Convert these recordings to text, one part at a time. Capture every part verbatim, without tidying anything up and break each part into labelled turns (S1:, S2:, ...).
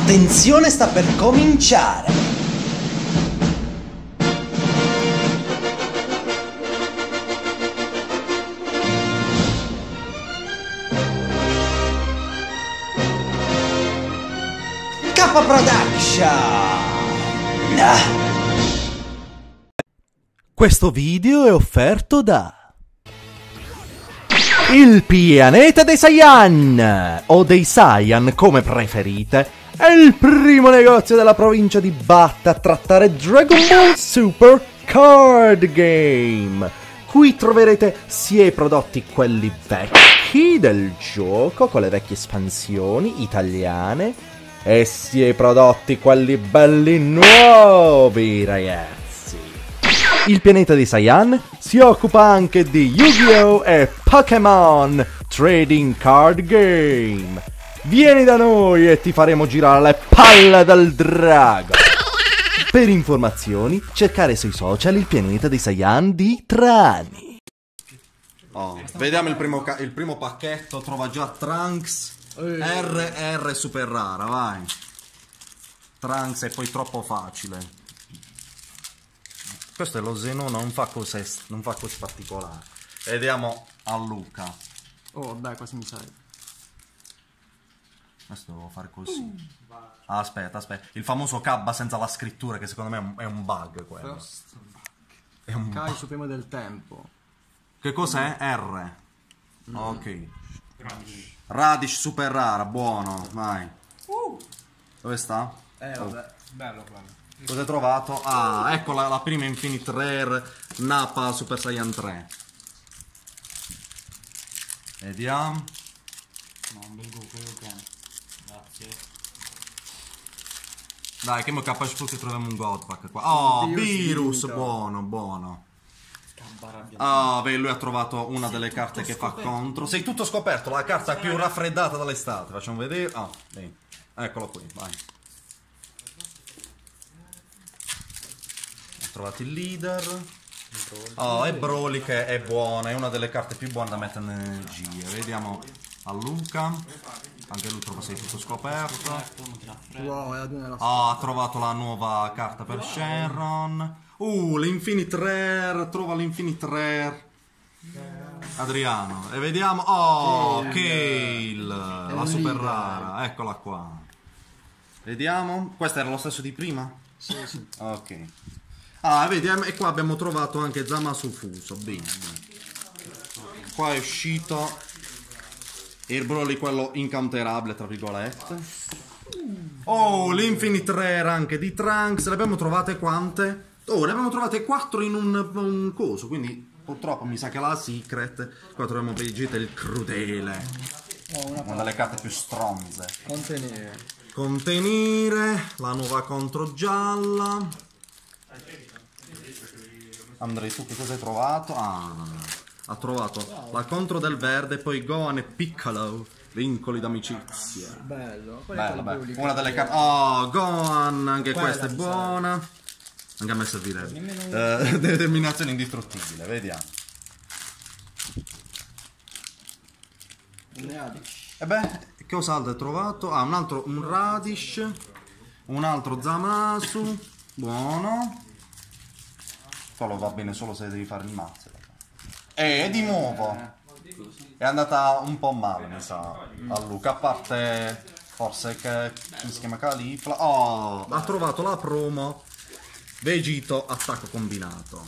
S1: Attenzione, sta per cominciare! K Production!
S2: Questo video è offerto da il pianeta dei Saiyan, o dei Saiyan come preferite, è il primo negozio della provincia di Batta a trattare Dragon Ball Super Card Game. Qui troverete sia i prodotti quelli vecchi del gioco, con le vecchie espansioni italiane, e sia i prodotti quelli belli nuovi, ragazzi. Il pianeta dei Saiyan si occupa anche di Yu-Gi-Oh! E Pokémon Trading Card Game. Vieni da noi e ti faremo girare le palle del drago. Per informazioni, cercare sui social il pianeta dei Saiyan di Trani. Oh, vediamo il primo, il primo pacchetto. Trova già Trunks R R super rara, vai. Trunks è poi troppo facile. Questo è lo Zeno, non fa cose, non fa cose particolari. Vediamo a Luca.
S3: Oh, dai, quasi mi sai.
S2: Questo devo fare così. Uh, ah, aspetta, aspetta. Il famoso Cabba senza la scrittura, che secondo me è un, è un bug quello.
S3: First bug.
S2: È un
S3: Kai
S2: bug.
S3: su prima del tempo.
S2: Che cos'è? R.
S3: Mm.
S2: Ok. Radish. Radish super rara, buono, vai. Uh. Dove sta?
S3: Eh, vabbè. Oh. Bello quello.
S2: Cosa hai trovato? Ah, ecco la, la prima Infinite Rare Nappa Super Saiyan tre. Vediamo.
S4: No, un bel Goku, grazie.
S2: Dai, che mo capace fosse troviamo un Godpack qua. Oh, Virus, buono, buono. Ah, beh, lui ha trovato una Sei delle carte che scoperto. fa contro. Sei tutto scoperto, la carta più raffreddata dall'estate. Facciamo vedere. Ah, bene. Eccolo qui, vai. Trovate il leader. Oh, e Broly che è buona, è una delle carte più buone da mettere in energia. Vediamo a Luca. Anche lui trova sei tutto scoperto.
S3: Wow,
S2: oh, ha trovato la nuova carta per Shenron. Uh, l'Infinite Rare. Trova l'Infinite Rare. Adriano. E vediamo. Oh, Kale. La super rara. Eccola qua. Vediamo. Questo era lo stesso di prima?
S3: Sì, sì.
S2: Ok. Ah, vedi, e qua abbiamo trovato anche Zamasu Fuso, bene, bene. Qua è uscito il Broly, quello incounterabile, tra virgolette. Oh, l'Infinite Rare anche di Trunks, le abbiamo trovate quante? Oh, ne abbiamo trovate quattro in un, un coso, quindi purtroppo mi sa che la Secret. Qua troviamo Vegeta il crudele.
S3: Oh, una,
S2: una delle carte più stronze.
S3: Contenere.
S2: Contenere, la nuova contro gialla. Andrei, tu che cosa hai trovato? Ah, ha trovato wow. la contro del verde, poi Gohan e Piccolo, vincoli d'amicizia.
S3: Bello,
S2: bello, bello. Una delle carte. Oh, Gohan, anche Quella questa è buona. Serve. Anche a me servirebbe. Uh, determinazione indistruttibile, vediamo. E beh, che cos'altro hai trovato? Ah, un altro, un Radish, un altro Zamasu, buono. Quello va bene solo se devi fare il mazzo. E di nuovo è andata un po' male, mi sa, a Luca. A parte forse che si chiama Califla. Oh, ha trovato la promo Vegito attacco combinato.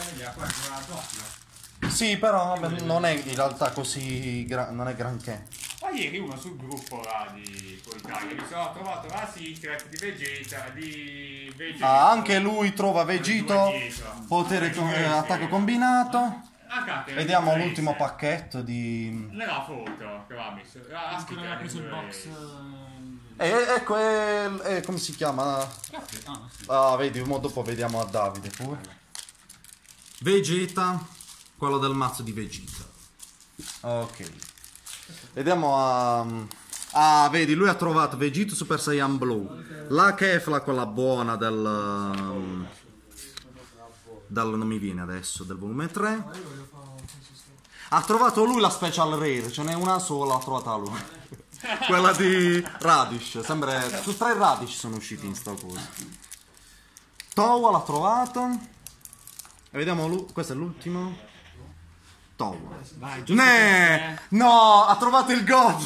S2: Sì, però non è in realtà così, non è granché.
S4: Ma ieri uno sul gruppo là di Italia mi sono trovato la Secret di Vegeta, di Vegeta.
S2: Ah, anche lui trova Vegito, potere con, eh, attacco combinato. Vediamo l'ultimo pacchetto di...
S4: Nella foto che aveva messo. Ha preso il box.
S2: E ecco, è, è, come si chiama? Ah, vedi, dopo vediamo a Davide pure. Vegeta, quello del mazzo di Vegeta. Ok. Vediamo a... Ah, vedi, lui ha trovato Vegeta Super Saiyan Blue. La Kefla, quella buona del... Dal, non mi viene adesso, del volume tre. Ha trovato lui la Special Rare, ce n'è una sola, l'ha trovata lui. Quella di Radish. Sembra. Su tre Radish sono usciti in sto coso. Towa l'ha trovato. E vediamo. Lu- questo è l'ultimo. Towa.
S4: Vai, giusto
S2: Ne!
S4: perché-
S2: No! Ha trovato il God!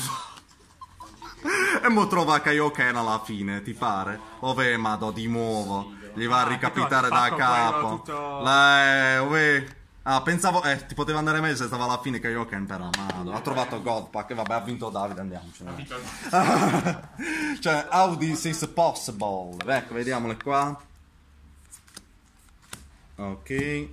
S2: E mo trova Kaioken alla fine, ti pare? Ove mado di nuovo. Gli va a
S4: Ah,
S2: ricapitare
S4: che
S2: da
S4: cosa,
S2: capo.
S4: quello tutto-
S2: Le, ove. Ah, pensavo. Eh, ti poteva andare meglio se stava alla fine Kaioken, però. Mado. Ha trovato Godpack. E vabbè, ha vinto Davide, andiamocene. Cioè, how this is possible? Ecco, vediamole qua. Ok.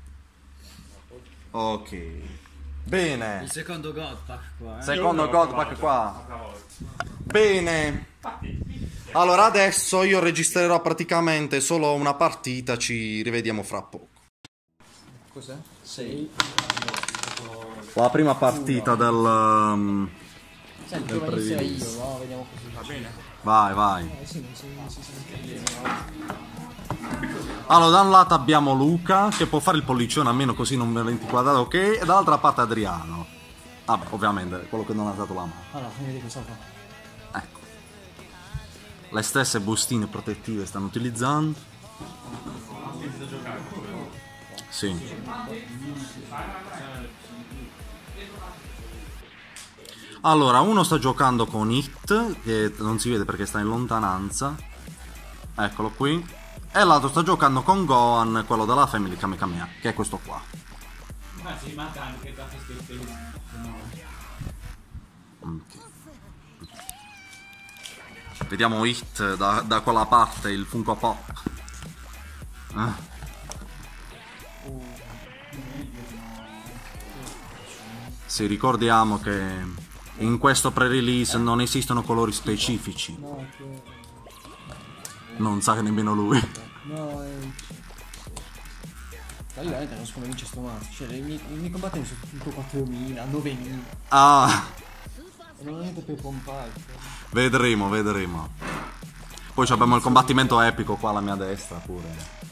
S2: Ok. Bene.
S3: Il secondo Godpack qua, eh.
S2: Secondo
S4: Io l'ho
S2: Godpack
S4: provato
S2: qua.
S4: l'altra volta.
S2: Bene. Allora adesso io registrerò praticamente solo una partita, ci rivediamo fra poco.
S3: Cos'è? sei.
S2: La prima partita del... um,
S3: Senti,
S2: Del
S3: prova a iniziare
S2: pre-release.
S3: io, no? Vediamo così.
S4: Va bene?
S2: Vai, vai.
S3: Eh sì, non si, non si sente bene, no?
S2: Allora, da un lato abbiamo Luca, che può fare il pollicione, almeno così non me l'ho inquadrato, ok? E dall'altra parte Adriano. Vabbè, ovviamente, quello che non ha dato la mano.
S3: Allora, fammi vedere cosa fa.
S2: Ecco. Le stesse bustine protettive stanno utilizzando. Sì. Allora, uno sta giocando con Hit, che non si vede perché sta in lontananza. Eccolo qui. E l'altro sta giocando con Gohan, quello della Family Kamehameha, che è questo qua.
S4: Ma si manca anche da queste
S2: Ok. Vediamo Hit da, da quella parte, il Funko Pop. Ah. Sì, ricordiamo che in questo pre-release non esistono colori specifici.
S3: No, che...
S2: Non sa che nemmeno lui.
S3: No, è... Ma io veramente non so come vince sto mazzo. Cioè, i miei, i miei combattenti sono tutto quattromila, novemila.
S2: Ah,
S3: E non ho niente per pompare.
S2: vedremo, vedremo. Poi abbiamo il combattimento epico qua alla mia destra pure.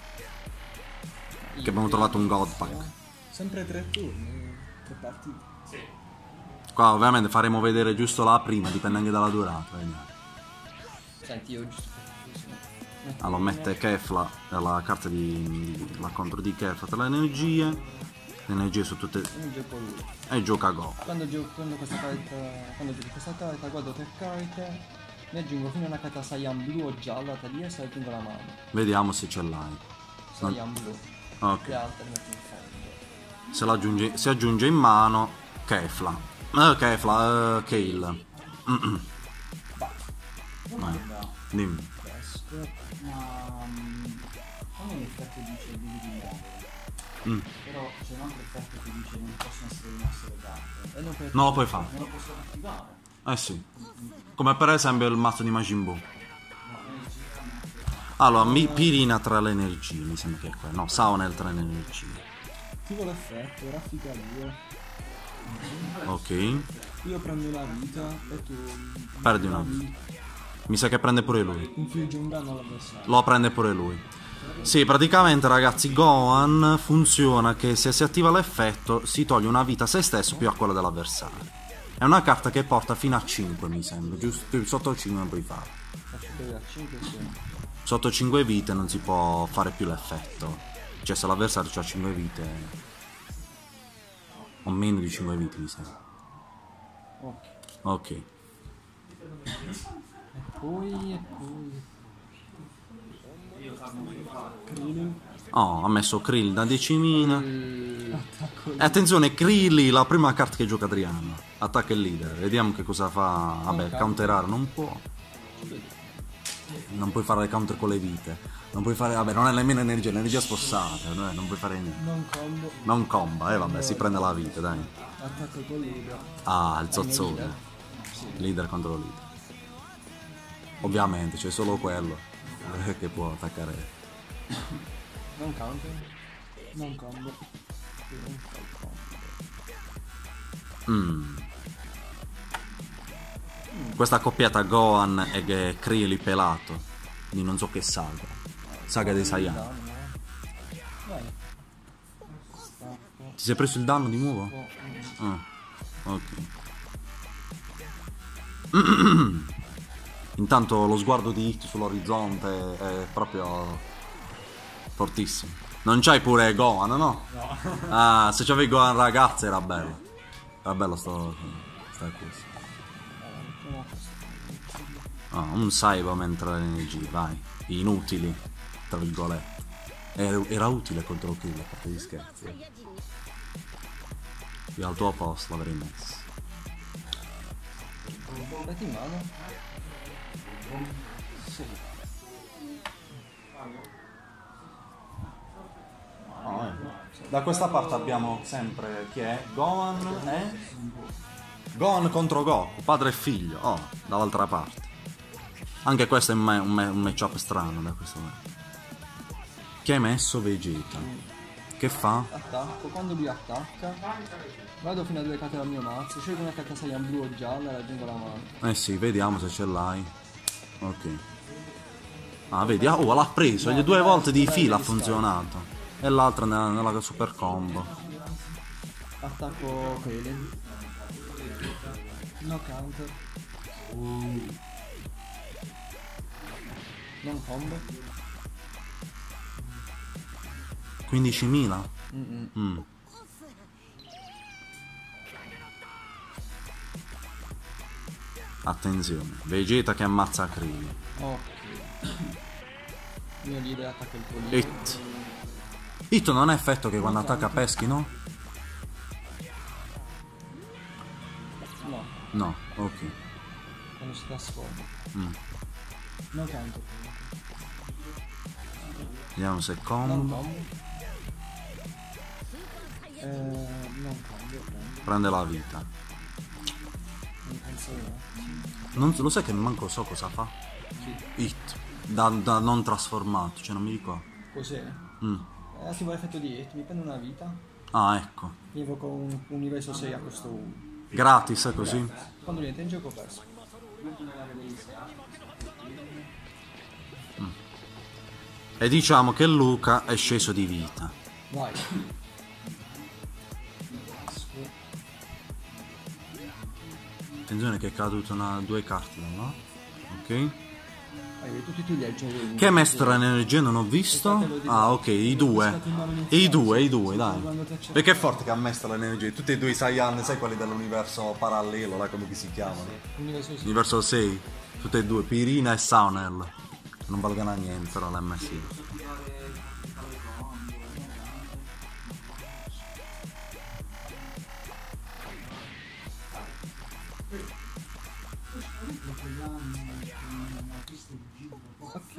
S2: Che abbiamo trovato un Godpack.
S3: Sempre tre turni, tre partite.
S4: Sì.
S2: Qua ovviamente faremo vedere giusto la prima, dipende anche dalla durata. Vediamo.
S3: Senti, io giusto per
S2: Allora mette Kefla, la carta di, di la contro di Kefla tra le energie. Le energie su tutte.
S3: non gioco lui.
S2: E gioca Go.
S3: Quando gioco quando questa carta. Quando gioco questa carta, guardo tre carte, ne aggiungo fino a una carta Saiyan blu o gialla tra di esse e aggiungo la mano.
S2: Vediamo se ce l'hai.
S3: Saiyan blu.
S2: Ok.
S3: Le altre le metto in fondo.
S2: Se, l'aggiunge, si aggiunge in mano Kefla. Eh, Kefla, eh, Kale. Mm-mm. Vai, dimmi.
S3: Questo. Ma. Come l'effetto dice dividi in modo.
S2: Mm.
S3: Però c'è un altro effetto che dice non possono essere rimosse le carte. E non, per-
S2: Non lo puoi fare.
S3: non lo posso attivare.
S2: Eh sì. Come per esempio il mazzo di Majin Buu. Allora, mi, Pirina tra le energie, mi sembra che è qua. No, Saonel tra le energie.
S3: Attivo l'effetto, raffica due.
S2: Ok.
S3: Io prendo una vita e tu.
S2: Perdi una vita. Mi sa che prende pure lui.
S3: Infligge un danno all'avversario.
S2: Lo prende pure lui. Sì, praticamente ragazzi, Gohan funziona che se si attiva l'effetto si toglie una vita a se stesso più a quella dell'avversario. È una carta che porta fino a cinque, mi sembra, giusto? Più sotto cinque non puoi fare.
S3: Faccio vedere a cinque sì.
S2: Sotto cinque vite non si può fare più l'effetto. Cioè se l'avversario ha cinque vite o meno di cinque vite, mi sembra.
S3: Ok.
S2: Ok.
S3: E poi e poi. Krillin.
S2: Oh, ha messo Krill da decimina.
S3: Attacco.
S2: E attenzione, Krilli, la prima carta che gioca Adriano. Attacca il leader, vediamo che cosa fa. Vabbè, counterare non può. Non puoi fare le counter con le vite. Non puoi fare. Vabbè, non è nemmeno energia, l'energia spossata. Non, è- non puoi fare niente.
S3: Non combo.
S2: Non comba, eh vabbè, si prende la vita, dai.
S3: Attacco con leader.
S2: Ah, il zozzone. Leader contro leader. Ovviamente, c'è solo quello eh, che può attaccare.
S3: Non counter. Non combo. Non fai combo.
S2: Mm. Questa accoppiata Gohan e Krillin pelato di non so che saga. Saga dei Saiyan.
S3: Vai. Stacco.
S2: Ti sei preso il danno di nuovo?
S3: Oh, mm.
S2: Ah, ok.
S5: Intanto lo sguardo di Hit sull'orizzonte è proprio fortissimo. Non c'hai pure Gohan, no?
S4: No.
S5: Ah, se c'avevi Gohan ragazzi era bello. Era bello sto... sta questo. Ah, un Saiba mentre le energie, vai. Inutili, tra virgolette. Era, era utile contro Kill, a parte gli scherzi. Io al tuo posto l'avrei messo.
S3: Metti in mano. Sì.
S5: Oh, eh. Da questa parte abbiamo sempre chi è? Gohan e... Gohan contro Goku, padre e figlio. Oh, dall'altra parte. Anche questo è un, me- un, me- un matchup strano da questo momento. Chi hai messo? Vegeta. Che fa?
S3: Attacco, quando lui attacca, vado fino a due carte dal mio mazzo, scelgo una carta Saiyan blu o gialla e raggiungo la mano.
S5: Eh sì, vediamo se ce l'hai. Ok. Ah, vedi, oh, l'ha preso,
S3: No,
S5: le due
S3: dai,
S5: volte di
S3: dai,
S5: fila ha
S3: dai,
S5: funzionato. E l'altra nella, nella super combo.
S3: Attacco Krillin. No counter. Non combo.
S5: quindicimila?
S3: Mm-mm.
S5: Mm. Attenzione, Vegeta che ammazza Krillin.
S3: Ok. Il mio leader attacca il tuo leader.
S5: Hit. Hit non è effetto che quando attacca peschi, no?
S3: No,
S5: No, ok.
S3: quando si trasforma.
S5: Mm.
S3: No counter.
S5: Vediamo se
S3: Non
S5: combo.
S3: combo. Eh, non combo, prendo.
S5: Prende la vita.
S3: Non penso io.
S5: Non, lo sai che manco so cosa fa?
S3: Sì.
S5: Hit. Da, da non trasformato, cioè non mi ricordo.
S3: Cos'è?
S5: Mm.
S3: Eh, attivo l'effetto di hit, mi prendo una vita,
S5: Ah, ecco.
S3: mi evoco un universo sei a costo uno.
S5: Gratis, è così?
S3: Quando lui entra in gioco ho perso.
S5: E diciamo che Luca è sceso di vita.
S3: Vai.
S5: Attenzione che è caduto una, due carte da là. Ok.
S3: Hai tutti tu gli aggiorni.
S5: Che maestro energia non ho visto? Ah, ok, i due. I due, i due, dai. Perché è forte che ha messo l'energia. Tutti e due i Saiyan, sai quelli dell'universo parallelo, là come si chiamano?
S3: Universo sei.
S5: Universo sei. Tutte e due, Pirina e Saunel. Non valgono a niente, però l'M S I.
S3: Ok.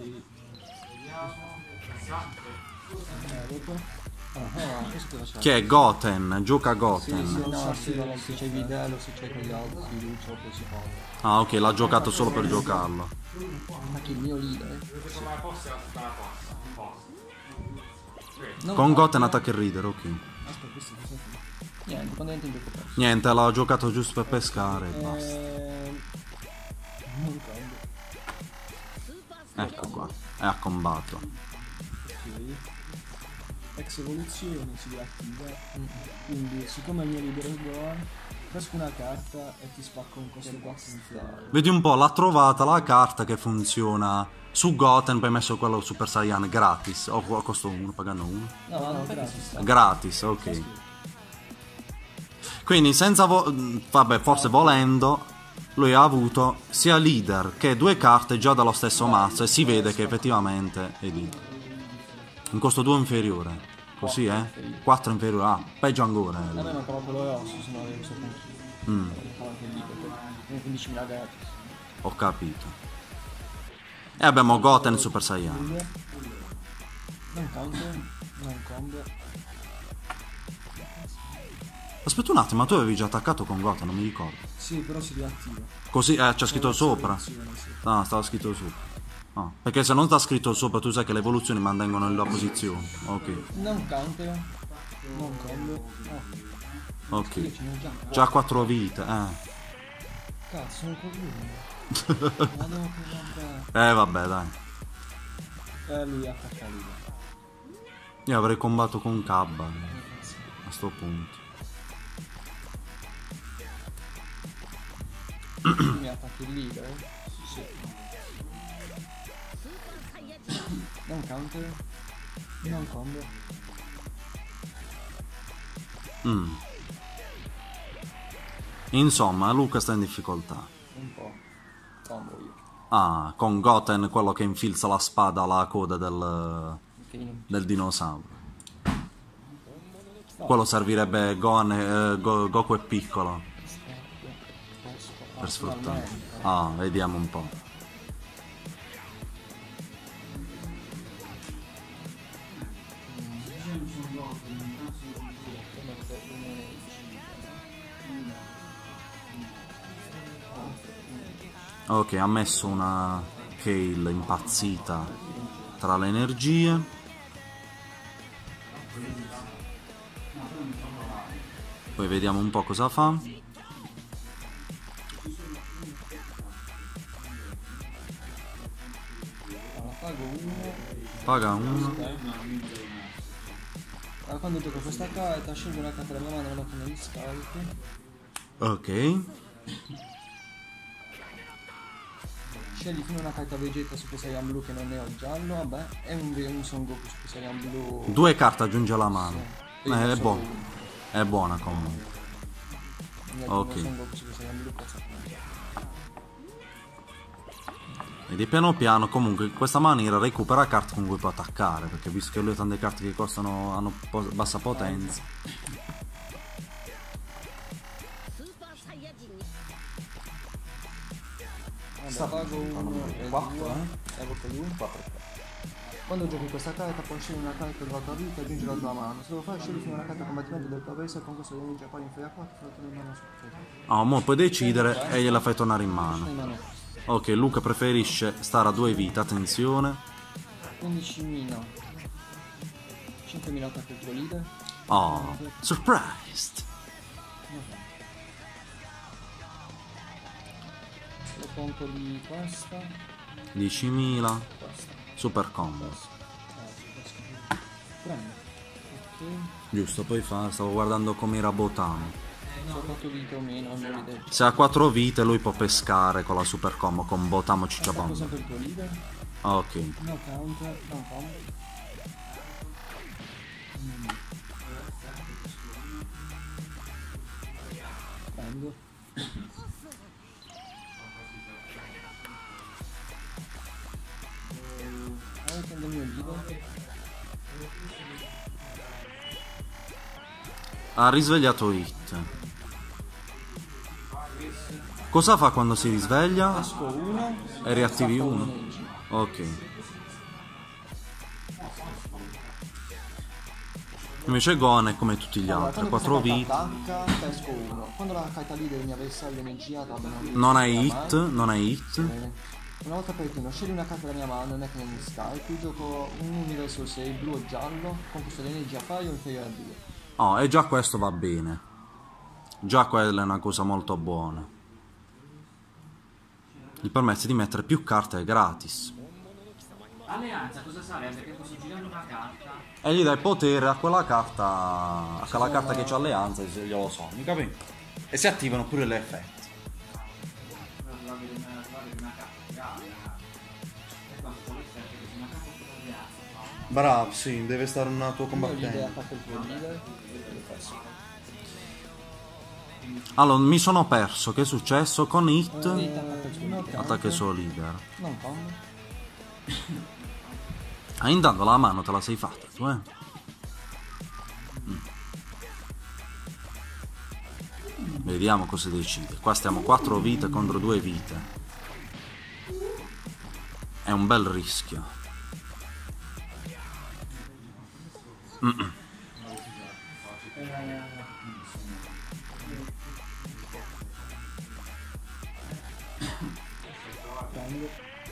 S3: Eh, dopo. Ah, ah, questo facciamo.
S5: Chi è? Goten, gioca
S3: Sì,
S5: Goten.
S3: sì, no, sì, no, se c'è Vidello, se c'è quegli altri, Lucio, così fa.
S5: Ah, ok, l'ha giocato solo per giocarlo.
S3: Ma che il mio leader?
S4: Secondo me forse era tutta la posta.
S3: Non
S5: Con
S3: fa-
S5: Goten attacca il Reader, ok.
S3: Aspetta, questo cosa fa? Niente, quando entra in gioco perso.
S5: Niente, l'ha giocato giusto per pescare e basta.
S3: Ehm... Non cambia.
S5: Ecco qua, è a combatto.
S3: Ok. Ex evoluzione si riattiva. Quindi, siccome il mio leader è Gohan, pesco una carta e ti spacco un costo quattro in finale.
S5: Vedi un po', l'ha trovata la carta che funziona su Goten, poi hai messo quello Super Saiyan gratis. O a costo uno, pagando uno.
S3: No, no, no, gratis.
S5: Gratis, ok. Quindi senza vo- vabbè, forse volendo, lui ha avuto sia leader che due carte già dallo stesso mazzo e si vede che effettivamente è lì. Un costo due inferiore. Così, eh? quattro inferiore. Ah, peggio ancora.
S3: A me
S5: eh.
S3: non proprio lo rosso, se no avevo saputo.
S5: Mm,
S3: Fa anche lì, perché quindicimila gratis.
S5: ho capito. E abbiamo Goten Super Saiyan.
S3: Leader. Non counter, non combo.
S5: Aspetta un attimo, ma tu avevi già attaccato con Goten, non mi ricordo.
S3: Sì, però si riattiva.
S5: Così, eh, c'è scritto sopra.
S3: Sì, sì.
S5: No, stava scritto sopra. Ah, perché se non sta scritto sopra, tu sai che le evoluzioni mantengono la posizione. Ok,
S3: Non counter, non combo. Oh,
S5: ok.
S3: io ce n'ho già.
S5: Già quattro vite, eh.
S3: Cazzo, sono coglione. Ma devo comandare.
S5: Eh, vabbè, dai.
S3: Eh, lui attacca lì.
S5: Io avrei combattuto con Cabba a sto punto.
S3: Tu mi attacchi il leader? Sì. Non counter. Non combo.
S5: Mm. Insomma, Luca sta in difficoltà.
S3: Un po'. Combo io.
S5: Ah, con Goten, quello che infilza la spada alla coda del,
S3: Che non...
S5: del dinosauro. Quello servirebbe Gohan, eh, Go- Goku è piccolo per sfruttare. Ah, vediamo un po'. Ok, ha messo una Kale impazzita tra le energie. Poi vediamo un po' cosa fa.
S3: Pago uno.
S5: Paga uno.
S3: Allora, quando gioco questa carta, scelgo una carta della mia mano e la metto negli scarichi.
S5: Ok.
S3: Scegli fino a una carta Vegeta Super Saiyan Blu che non ne ho giallo, vabbè, e un, un Son Goku Super Saiyan Blu.
S5: Due carte aggiunge alla mano.
S3: Sì.
S5: Eh, è
S3: Solo
S5: buona.
S3: uno.
S5: È buona comunque.
S3: Quindi
S5: Ok.
S3: aggiungo Son Goku Super Saiyan Blu, pezzo a mano.
S5: Vedi, piano piano comunque in questa maniera recupera carte con cui può attaccare. Perché visto che lui ha tante carte che costano, hanno po- bassa potenza.
S3: Vabbè, pago uno e
S5: quattro,
S3: due,
S5: eh?
S3: evoco lui. Quando giochi questa carta puoi scegliere una carta della tua vita e aggiungere alla tua mano. Se lo fai scegli fino a una carta combattimento del tuo avversario con questo energia poi in a quattro fai tornare in mano su
S5: Oh, mo puoi decidere e gliela fai tornare in
S3: in
S5: mano.
S3: mano.
S5: Ok, Luca preferisce stare a due vite, attenzione.
S3: quindicimila. cinquemila attacco il tuo leader.
S5: Oh, surprised.
S3: Lo conto di questa.
S5: diecimila.
S3: Questa.
S5: Super combo.
S3: Prendo. Ok.
S5: Giusto, poi fa, stavo guardando come era Botano.
S3: Se ho quattro vite o meno, non ho idea.
S5: Se ha quattro vite lui può pescare con la super combo con Botamo
S3: Attacco
S5: Cicciabomba.
S3: sempre il tuo leader.
S5: Ok.
S3: No counter, no combo. Mm. Prendo. Ah, prendo il mio leader.
S5: Ha risvegliato Hit. Cosa fa quando si risveglia?
S3: Esco uno.
S5: E riattivi
S3: Stacco
S5: uno.
S3: energia.
S5: Ok. Invece Gohan è come tutti gli
S3: Allora,
S5: altri,
S3: quando
S5: quattro
S3: questa
S5: vite.
S3: carta attacca, pesco uno. Quando la carta leader mi avversario energiata,
S5: Non hai hit, non hai hit.
S3: Una volta per turno scegli una carta della mia mano e metti negli sky, qui gioco un universo sei, blu o giallo, con questo di energia pari o inferiore a due.
S5: Oh, e già questo va bene. Già quella è una cosa molto buona. Gli permette di mettere più carte gratis.
S6: Alleanza cosa sarebbe? Che posso girare una carta?
S5: E gli dai potere a quella carta. A quella carta che c'ha alleanza, se glielo so, mi capi? E si attivano pure gli effetti. Bravo, sì, deve stare una tua
S3: Io l'idea
S5: combattente.
S3: attacca il tuo leader e lo pesco.
S5: Allora, mi sono perso. Che è successo? Con Hit
S3: Attacca il tuo leader.
S5: attacca il suo leader.
S3: Non combo.
S5: Ah, intanto la mano te la sei fatta tu, eh? Mm. Vediamo cosa decide. Qua stiamo quattro vite contro due vite. È un bel rischio. Mm-mm.
S3: Prendo.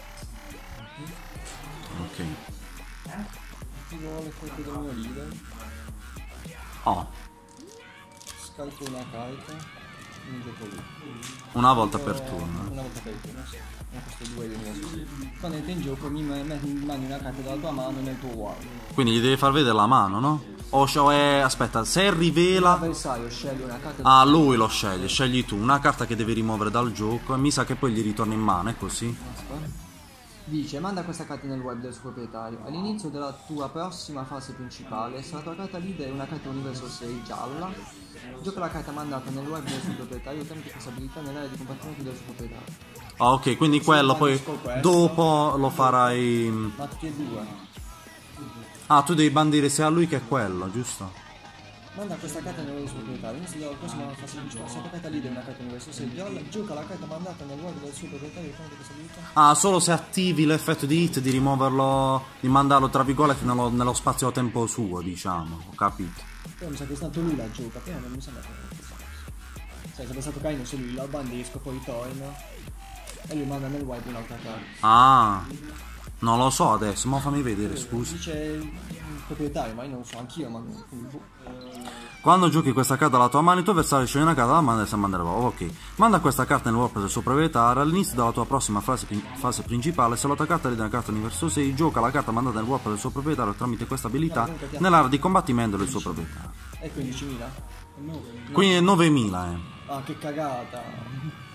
S5: Ok.
S3: Attivo l'effetto del mio leader.
S5: Oh,
S3: Scarico una carica. in gioco lì.
S5: Una volta per
S3: Eh,
S5: turno.
S3: Una volta per turno, sì. Non costa due di universo. Quando entri in gioco mi me- me- mandi una carta dalla tua mano nel tuo wild.
S5: Quindi gli devi far vedere la mano, no? O o è... aspetta, se rivela...
S3: L'avversario sceglie una carta.
S5: Ah, lui lo sceglie, scegli tu una carta che devi rimuovere dal gioco e mi sa che poi gli ritorna in mano, è così?
S3: Aspetta. Dice, manda questa carta nel web del suo proprietario. All'inizio della tua prossima fase principale, se la tua carta leader è una carta universo sei gialla, gioca la carta mandata nel web del suo proprietario tramite questa abilità nell'area di combattimento del suo proprietario.
S5: Ah, ok, quindi quello poi dopo lo farai...
S3: Ma tutti e due.
S5: Ah, tu devi bandire sia a lui che a quello, giusto?
S3: Manda questa carta nel web del suo proprietario. All'inizio della prossima fase principale, se la tua carta leader è una carta universo sei gialla, gioca la carta mandata nel web del suo proprietario tramite questa abilità.
S5: Ah, solo se attivi l'effetto di hit, di rimuoverlo, di mandarlo tra virgolette nello, nello spazio-tempo suo, diciamo, ho capito.
S3: Però mi sa che è stato lui la gioca, prima non mi sembra che cioè, sarebbe stato carino se lui la bandisco, poi torna e lui manda nel wipe un'altra carta.
S5: Ah, non lo so adesso, ma fammi vedere, scusi.
S3: Dice il proprietario, ma io non lo so, anch'io, ma non...
S5: Quando giochi questa carta alla tua mano, il tuo avversario sceglie una carta dalla mano e sa mandare oh, ok. Manda questa carta nel warp del suo proprietario. All'inizio della tua prossima fase, fase principale, se la tua carta è una carta universo sei, gioca la carta mandata nel warp del suo proprietario tramite questa abilità nell'area di combattimento del suo proprietario.
S3: E quindicimila?
S5: Quindi è novemila, eh.
S3: Ah, che cagata!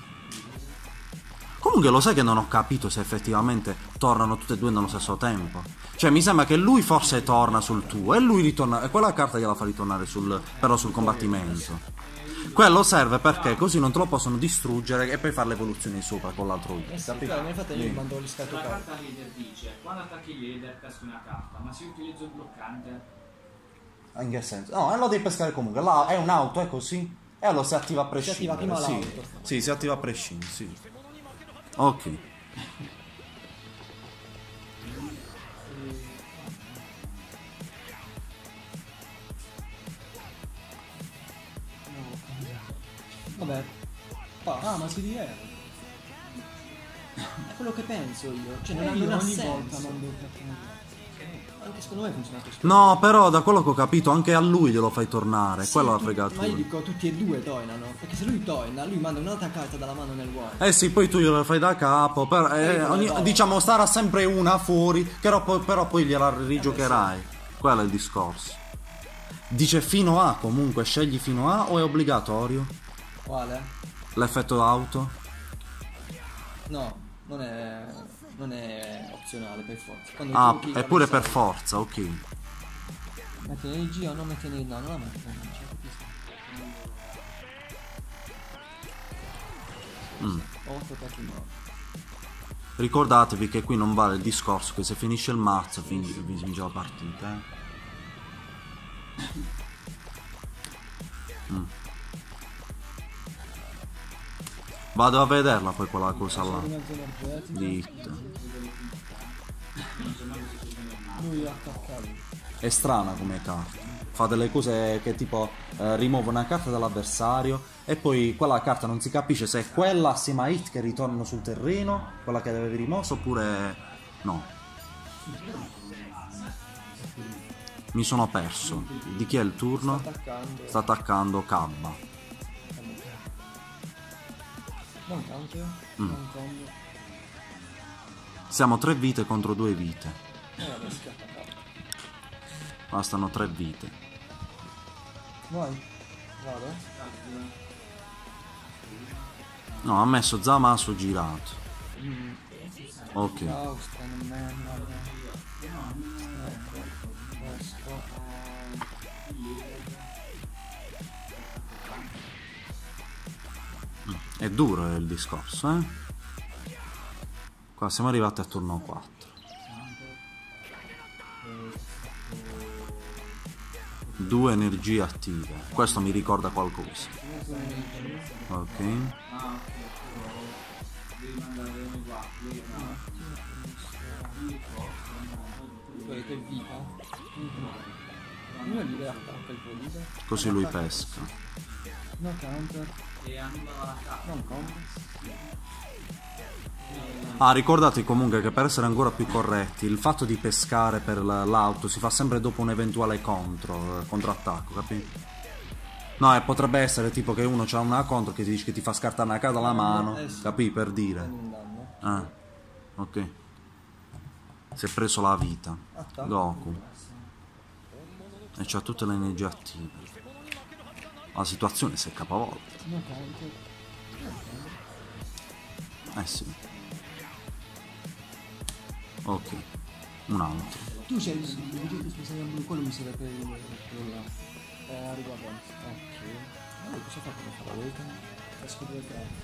S5: Comunque lo sai che non ho capito se effettivamente tornano tutte e due nello stesso tempo. Cioè mi sembra che lui forse torna sul tuo e lui ritorna, e quella carta gliela fa ritornare sul, però sul combattimento. Quello serve perché così non te lo possono distruggere e poi fare le evoluzioni sopra con l'altro hit.
S3: Eh sì, però nel frattempo io mando l'iscatto
S6: La
S3: carta.
S6: carta leader dice, quando attacchi il leader peschi una carta, ma se utilizzo il bloccante...
S5: In che senso? No, e lo devi pescare comunque. Là è un'auto, è così. E allora si attiva a prescindere.
S3: attiva prima
S5: sì.
S3: l'auto.
S5: Sì, si attiva a prescindere, sì. Ok.
S3: Vabbè, passa. Ah, ma si riera. È quello che penso io. Cioè, non,
S7: Eh,
S3: non
S7: io
S3: ha
S7: ogni
S3: senso.
S7: volta mando carta.
S3: Anche secondo me funziona così.
S5: No, però da quello che ho capito anche a lui glielo fai tornare.
S3: Sì,
S5: Quello l'ha
S3: tu-
S5: fregato.
S3: Ma io dico tutti e due tornano. Perché se lui torna, lui manda un'altra carta dalla mano nel wild.
S5: Eh sì, poi tu glielo fai da capo. Per, eh,
S3: Eh,
S5: ogni-
S3: no.
S5: diciamo sarà sempre una fuori. Però poi, però poi gliela rigiocherai. Quello è il discorso. Dice fino a comunque, scegli fino a o è obbligatorio?
S3: Quale?
S5: L'effetto auto?
S3: No, non è. non è opzionale per forza. Quando
S5: Ah,
S3: giochi
S5: è pure per
S3: l'avversario-
S5: forza, ok.
S3: Metti energia o non metti energia? No, non la metti energia.
S5: Mm.
S3: otto attacchi no.
S5: Ricordatevi che qui non vale il discorso che se finisce il mazzo fin- vi vince la partita, eh. Mm. Vado a vederla poi quella cosa là
S7: Mezzo energetico.
S5: di hit.
S7: Lui attaccato.
S5: È strana come carta. Fa delle cose che tipo eh, rimuove una carta dall'avversario e poi quella carta non si capisce se è quella assieme a hit che ritornano sul terreno, quella che avevi rimosso, oppure no. Mi sono perso. Di chi è il turno?
S3: Attaccando.
S5: Sta attaccando Cabba.
S3: Non counter.
S5: Mm.
S3: Non combo.
S5: Siamo tre vite contro due vite.
S3: Eh, vabbè, schiatta capo.
S5: Bastano tre vite.
S3: Vai. Vado.
S5: No, ha messo Zamasu girato. Ok.
S3: Ciao, stai in merda. Ecco. Questo.
S5: È duro il discorso, eh? Qua siamo arrivati a turno quattro. Due energie attive. Questo mi ricorda qualcosa. Ok.
S6: Devi mandare qua.
S3: Quello che è vita. Uno leader attacca il tuo leader.
S5: Così lui pesca.
S3: No counter.
S6: E annulla l'attacco.
S3: Non combo.
S5: Ah, ricordate comunque che per essere ancora più corretti, il fatto di pescare per la- l'auto si fa sempre dopo un eventuale contro, eh, contrattacco, capito? No, e potrebbe essere tipo che uno c'ha una contro che ti dice che ti fa scartare una carta alla mano,
S3: Eh sì.
S5: capì? Per dire.
S3: Un danno.
S5: Ah, ok. Si è preso la vita.
S3: Attacco.
S5: Goku. E c'ha tutte le energie attive. La situazione si è capovolta.
S7: No, counter.
S5: Eh sì. Ok. Un altro.
S3: Tu c'hai il Vegeta speciale blu, quello mi serve per il... quello là.
S7: Eh, riguardante. Ok. Allora, cosa fa come fa la volta? La scoprire tre.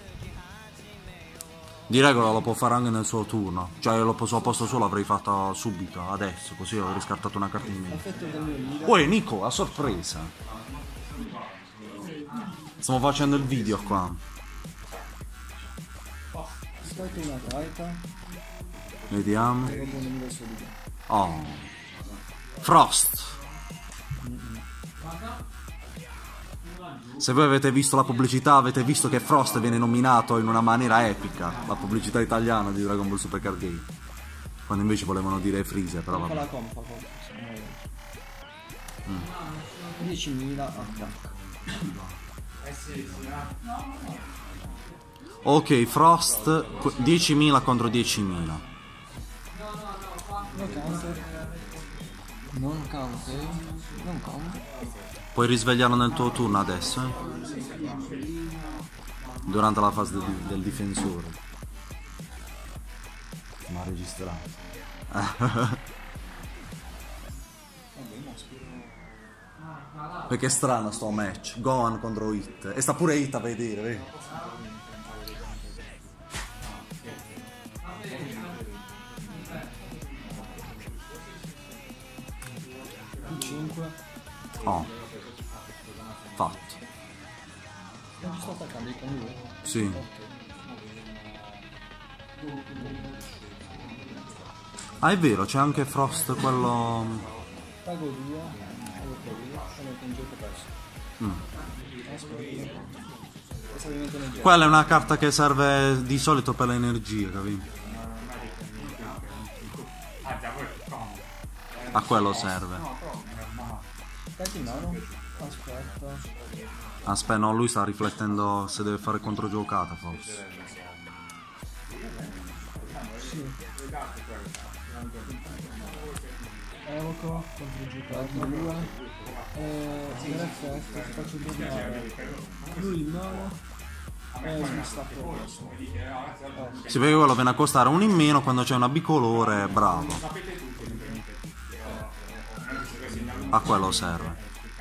S5: Di regola lo può fare anche nel suo turno. Cioè lo posso posto solo l'avrei fatto subito, adesso, così avrei scartato una carta in meno.
S3: Effetto del mio leader.
S5: Uè Nico, a sorpresa. Stiamo facendo il video qua.
S3: Scatto una carta.
S5: Vediamo.
S3: E robo l'universo leader.
S5: Oh. Frost. Se voi avete visto la pubblicità, avete visto che Frost viene nominato in una maniera epica. La pubblicità italiana di Dragon Ball Super Card Game. Quando invece volevano dire Freezer, però
S3: Fa
S5: vabbè.
S3: la compa, cosa. Mm. diecimila attacco.
S4: Eh sì, sì, eh.
S5: Ok, Frost diecimila contro diecimila.
S3: Non counter. Non counter. Non counter.
S5: Puoi risvegliarlo nel tuo turno adesso, eh? Durante la fase del, del difensore. Ma registrato. Perché è strano sto match. Gohan contro Hit. E sta pure Hit a vedere, vedi?
S3: cinque.
S5: Oh. Fatto.
S3: Non ci sto attaccando con lui.
S5: Sì. Ah, è vero, c'è anche Frost, quello...
S3: Pago due. Pago due. Sono in gioco perso.
S5: Mm.
S3: Aspetta. Questo ovviamente non gioco.
S5: Quella è una carta che serve di solito per l'energia, capito?
S4: Ah, già, poi come?
S5: A quello serve.
S3: Carta in mano. Aspetta.
S5: Aspetta, no, lui sta riflettendo se deve fare controgiocata, forse.
S3: Sì. Evoco. Contro giocare. due. Eh, per effetto ti faccio tornare. Lui il nove. E mi sta adesso.
S5: Sì, perché quello viene a costare uno in meno quando c'è una bicolore, bravo. A quello serve.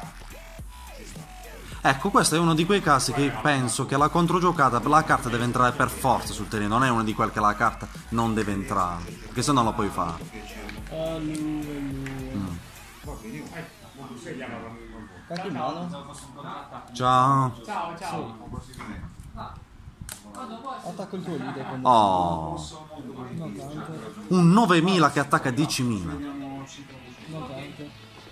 S5: Ecco, questo è uno di quei casi che penso che la controgiocata per la carta deve entrare per forza sul terreno, non è uno di quelli che la carta non deve entrare, perché se no non lo puoi fare.
S3: Ah, lui, lui. Carta in mano.
S5: Ciao.
S4: Ciao, ciao.
S3: Attacco il tuo leader con
S5: Oh,
S3: no counter.
S5: un novemila che attacca diecimila.
S3: No counter.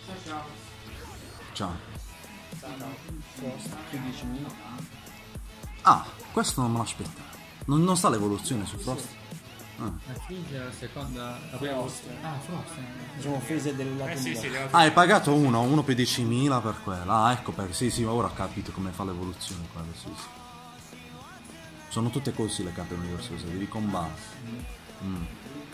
S5: Ciao.
S3: Frost. Più diecimila.
S5: Ah, questo non me l'aspetta. Non, non sta l'evoluzione su Frost?
S6: La Freezer, la seconda... La prima
S3: Frost.
S6: Ah, Frost.
S3: Diciamo offese del lato
S4: Eh sì, sì,
S3: mio.
S4: devo...
S5: Ah, hai pagato uno, uno per diecimila per quella. Ah, ecco perché. Sì, sì, ora ho capito come fa l'evoluzione quello, sì, sì. Sono tutte così le carte universose, devi combattere. Mm.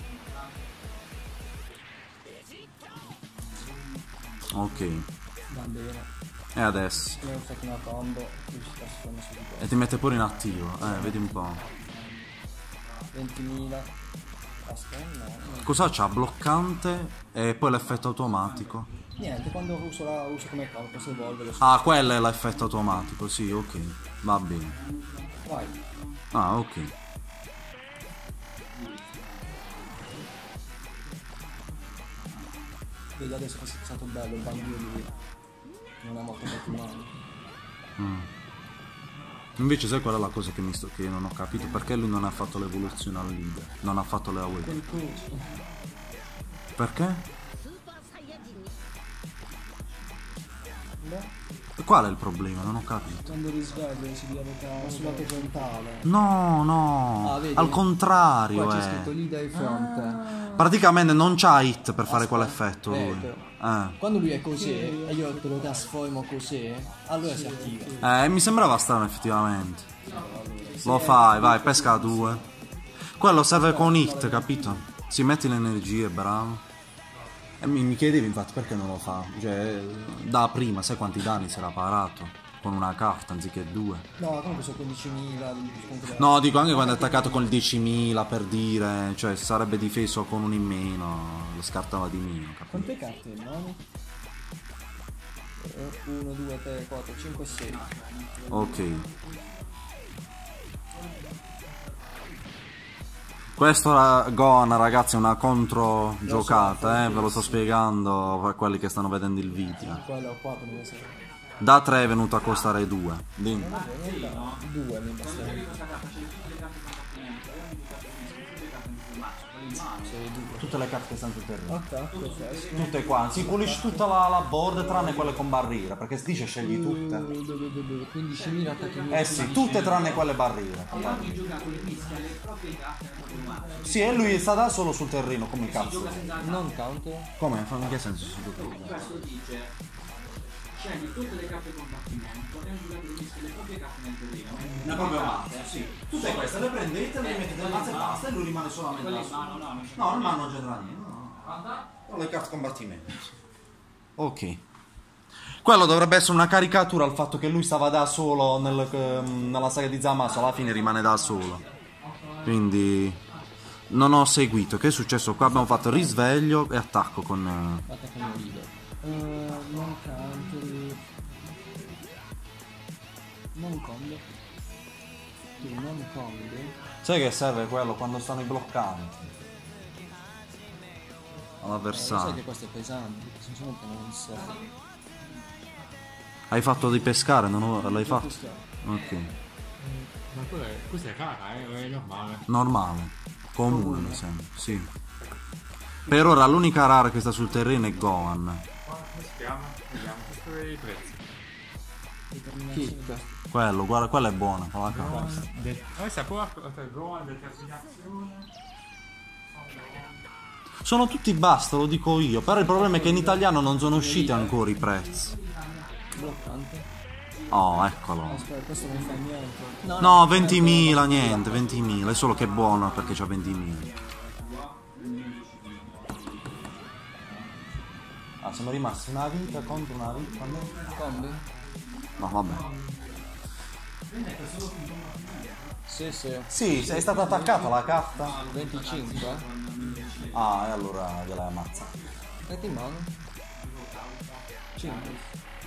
S5: Ok.
S3: Va bene.
S5: E adesso?
S3: Io ho fatto una combo. Qui ci sta sfondando su di qua.
S5: E ti mette pure in attivo. Eh, vedi un po'.
S3: ventimila. Aspetta, no.
S5: Cosa c'ha? Bloccante e poi l'effetto automatico.
S3: Niente, quando uso, la, uso come combo posso evolvere.
S5: Ah, quello è l'effetto automatico, sì, ok. Va bene.
S3: Vai.
S5: Ah, ok.
S3: Vedi adesso che è stato bello il bambino di lui. Non ha molto male.
S5: Mm. Invece sai qual è la cosa che, mi sto, che non ho capito? Perché lui non ha fatto l'evoluzione al leader? Non ha fatto le A W.
S3: Quel coso.
S5: Perché?
S3: Beh,
S5: E qual è il problema? Non ho capito.
S3: quando risveglio si riavoca sul lato frontale.
S5: No, no.
S3: Ah, vedi?
S5: Al contrario,
S3: Qua c'è
S5: eh.
S3: scritto leader front.
S5: Praticamente non c'ha hit per fare quell'effetto
S3: Eh,
S5: lui.
S3: però.
S5: Eh.
S3: Quando lui è così e io te lo trasformo così, allora si attiva.
S5: Eh, mi sembrava strano effettivamente. Lo fai, vai, pesca a due. Quello serve con hit, capito? Si metti le energie, bravo. E mi, mi chiedevi infatti perché non lo fa. Cioè, da prima, sai quanti danni si era parato? Con una carta anziché due.
S3: No, comunque sono quindicimila.
S5: No, dico anche quando è attaccato con il diecimila per dire. Cioè, si sarebbe difeso con uno in meno. Lo scartava di meno, capito?
S3: Quante carte mani? uno, due, tre, quattro, cinque, sei.
S5: Ok. Questo ra- Gohan, ragazzi, è una contro giocata, eh, ve lo sto spiegando per quelli che stanno vedendo il video.
S3: Quello qua come lo sai.
S5: Da tre è venuto a costare due. Dimmi.
S3: Due mi basta.
S5: Tutte le carte che stanno sul terreno.
S3: Ok, perfetto.
S5: Tutte qua. Si pulisce tutta la, la board tranne quelle con barriera, perché si dice scegli tutte.
S3: quindicimila attacchi.
S5: Eh sì, tutte tranne quelle barriere. con barriera. Sì, e lui sta da solo sul terreno, come cazzo.
S3: Non counter.
S5: Come? In che senso sul terreno?
S6: Questo dice scegli tutte le carte combattimento e un giocatore mischia le proprie carte nel terreno.
S5: Una propria mazza, sì. Tutte queste le prendete, le mettete nel mazzo e basta e lui rimane solamente da solo.
S6: No, no, no.
S5: No, il man non c'entra niente. No. Con le carte combattimento. Ok. Quello dovrebbe essere una caricatura al fatto che lui stava da solo nel, ehm, nella saga di Zamasu, alla fine rimane da solo. Quindi non ho seguito. Che è successo qua? Abbiamo fatto risveglio e attacco con... eh,
S3: Attacco mio leader. Uh, non counter. Non combo. Tu non combo.
S5: Sai che serve quello quando stanno i bloccanti?
S3: Sai
S5: All'avversario.
S3: che questo è pesante, perché sinceramente non serve.
S5: Hai fatto di pescare? Non ho- l'hai fatto? Ok.
S4: Ma quella è- questa è rara, eh? O è normale?
S5: Normale. Comune mi sembra, sì. Per ora l'unica rara che sta sul terreno è Gohan.
S4: Come si chiama? Vediamo, questo è i prezzi.
S3: Kick.
S5: Quello, guarda, quella è buona, con la carta.
S4: Questa può essere Gohan, determinazione.
S5: Sono tutti basta, lo dico io. Però il problema è che in italiano non sono usciti ancora i prezzi.
S3: Bloccante.
S5: Oh, eccolo.
S3: Aspetta, questo non fa niente. No,
S5: No, ventimila, niente, ventimila. È solo che è buono perché c'ha ventimila. Ah, siamo rimasti una vita contro una vita. No,
S3: combi?
S5: no vabbè.
S3: Sì, sì.
S5: Sì, è stata attaccata la carta.
S3: venticinque.
S5: Ah, e allora gliel'hai ammazzata.
S3: Metti in mano. cinque.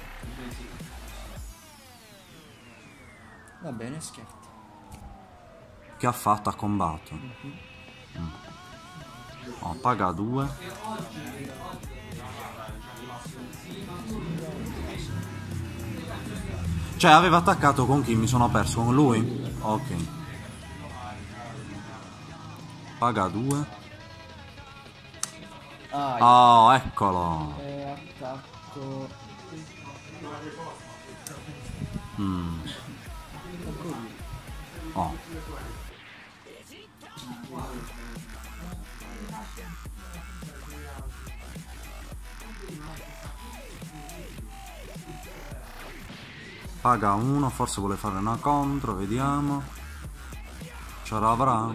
S3: Va bene, schiaffo.
S5: Che ha fatto? Ha combattuto. Mm. Oh, paga due. Cioè aveva attaccato con chi? Mi sono perso con lui? Ok. Paga due.
S3: Ah,
S5: Oh, eccolo.
S3: e attacco.
S5: Mm. Oh. Paga uno, forse vuole fare una contro, vediamo. Ce l'avrà?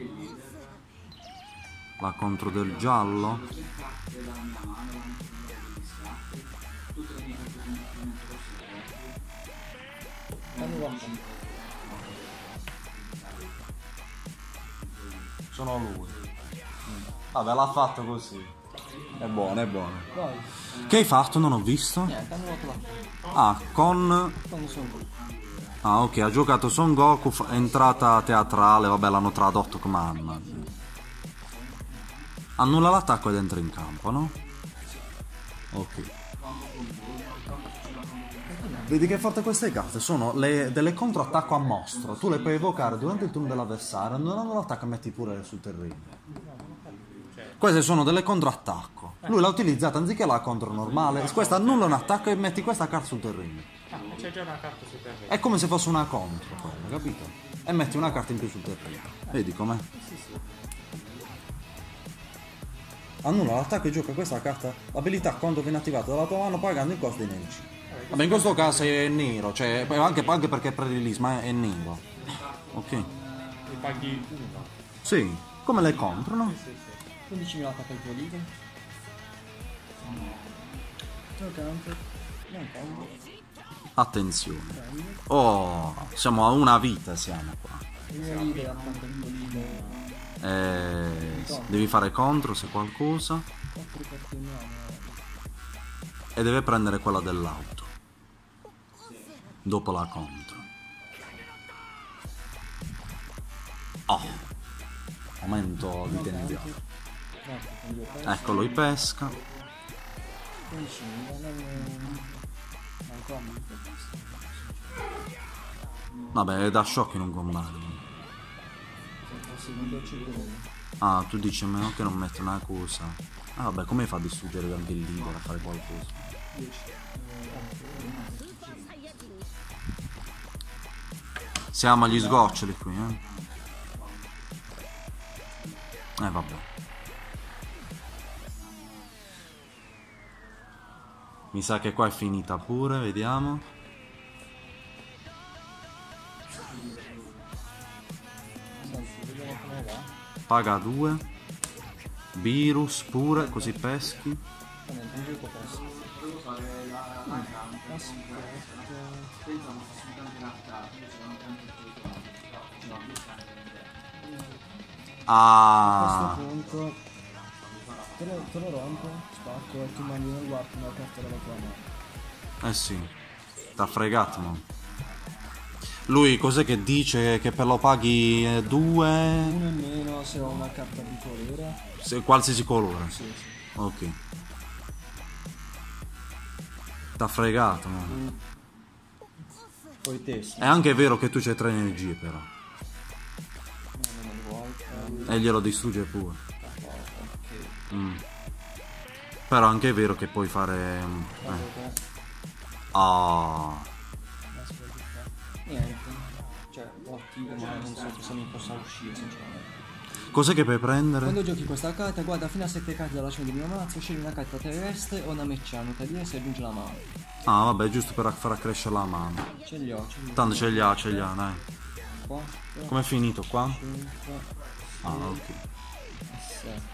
S5: La contro del giallo? Sono lui. Vabbè, l'ha fatto così. È buono, è buono.
S3: Vai.
S5: Che hai fatto? Non ho visto.
S3: Niente, hanno fatto la
S5: Ah, con...
S3: quando sono qui.
S5: Ah, ok, ha giocato Son Goku, fa- entrata teatrale, vabbè, l'hanno tradotto come Anna. Annulla l'attacco ed entra in campo, no? Ok. Vedi che forte queste carte? Sono le, delle controattacco a mostro. Tu le puoi evocare durante il turno dell'avversario, annullando l'attacco e metti pure sul terreno. Queste sono delle controattacco. Lui l'ha utilizzata anziché la contro normale. Questa annulla un attacco e metti questa carta sul terreno.
S4: Ah, c'è già una carta sul terreno.
S5: È come se fosse una contro, quella, capito? E metti una carta in più sul terreno. Vedi com'è? Annulla l'attacco e gioca questa carta. L'abilità quando viene attivata dalla tua mano pagando il costo dei nemici. Vabbè, in questo caso è nero, cioè anche, anche perché è pre-release, ma è nero. Ok.
S4: E paghi uno.
S5: Sì, come le comprano?
S7: quindicimila attacca il tuo leader. Tuo counter. Non combo.
S5: Attenzione. Oh, siamo a una vita, siamo qua.
S7: Il mio leader attacca il tuo leader.
S5: Eh, devi fare contro se qualcosa.
S7: quattro carte in mano.
S5: E deve prendere quella dell'auto. Dopo la contro. Oh. Momento di tensione. Eccolo, i pesca.
S7: quindicimila, non... non combo.
S5: Vabbè, è da shock in un comando.
S7: Forse non do cedere.
S5: Ah, tu dici a meno che non mette una cosa. Ah vabbè, come fa a distruggere anche il leader a fare qualcosa? Siamo agli sgoccioli qui, eh. Eh vabbè. Mi sa che qua è finita pure, vediamo. Paga due. Virus pure, così peschi.
S7: A
S5: Ah,
S7: questo punto te lo, te lo rompo, spacco e tu mandi nel warp una carta dalla tua mano.
S5: eh sì. T'ha fregato, no? Lui cos'è che dice? Che per lo paghi eh, due?
S7: Uno in meno se ho una carta di colore.
S5: Se, qualsiasi colore.
S7: Sì, sì.
S5: Ok. T'ha fregato, no?
S7: Poi te sì.
S5: È anche vero che tu c'hai tre energie però.
S7: Non lo vuoi.
S5: E glielo distrugge pure.
S7: Ok.
S5: Mm. Però anche è vero che puoi fare... mm, Eh. Ah.
S7: Niente. Cioè, lo attivo ma non so se mi possa uscire sinceramente.
S5: Cos'è che puoi prendere?
S7: Quando giochi questa carta, guarda fino a sette carte dalla cima del mio mazzo, scegli una carta terrestre o una meccanica di essa e aggiungi la mano.
S5: Ah vabbè, giusto per far crescere la mano.
S7: Ce li ho, ce li ho.
S5: Tanto ce li ha, ce li ha, dai.
S7: quattro,
S5: Com'è finito qua?
S7: cinque,
S5: Ah, ok.
S7: sette.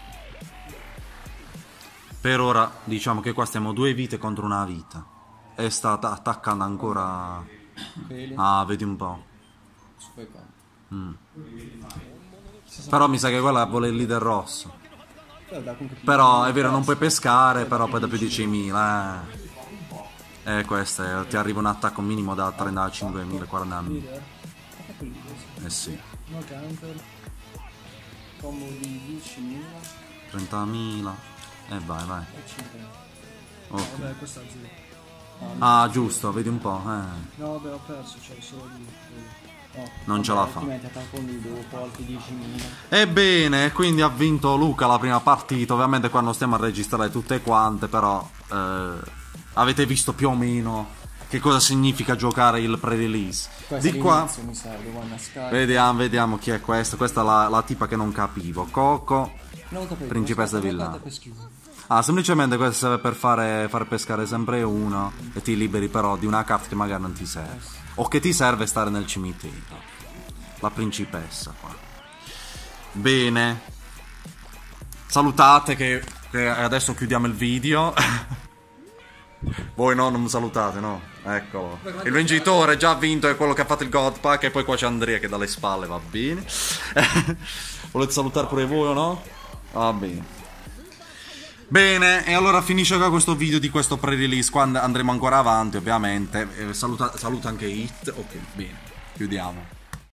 S5: Per ora diciamo che qua stiamo due vite contro una vita. E sta att- attaccando ancora...
S7: Quelli.
S5: Ah, vedi un po'.
S7: Su quei campi.
S5: Mm. Però mi sa che quella vuole il leader rosso.
S7: Però, dai, comunque,
S5: Però è vero, non puoi pescare, però poi da più di diecimila. Eh, eh questo è, ti arriva un attacco minimo da trentacinquemila, quarantamila.
S7: leader. Attacco il leader, sì.
S5: Eh sì,
S7: No counter. Combo di diecimila
S5: trentamila. E eh, vai, vai.
S7: e cinque.
S5: Ok.
S7: Vabbè, questo è azzurro.
S5: Ah, giusto, vedi un po'. Eh.
S7: No, vabbè, ho perso, cioè solo di... No,
S5: Non ce
S7: vabbè,
S5: la fa.
S7: Altrimenti attacco lui dopo, altri diecimila.
S5: Ebbene, quindi ha vinto Luca la prima partita. Ovviamente qua non stiamo a registrare tutte quante, però eh, avete visto più o meno che cosa significa giocare il pre-release.
S7: Questo
S5: Di qua
S7: all'inizio, mi serve, guarda, Sky.
S5: vediamo, vediamo chi è questa. Questa è la, la tipa che non capivo. Coco,
S7: Una volta per
S5: principessa
S7: una
S5: villana.
S7: carta per schiuso.
S5: Ah, semplicemente questo serve per fare, far pescare sempre uno e ti liberi però di una carta che magari non ti serve. O che ti serve stare nel cimitero. La principessa qua. Bene. Salutate che, che adesso chiudiamo il video. Voi no, non salutate, no? Eccolo. Il vincitore già vinto è quello che ha fatto il God Pack e poi qua c'è Andrea che dalle spalle, va bene. Volete salutare pure voi o no? Va bene. Bene, e allora finisce qua questo video di questo pre-release. Qua and- andremo ancora avanti ovviamente. Eh, saluta, saluta anche Hit. Ok, bene, chiudiamo.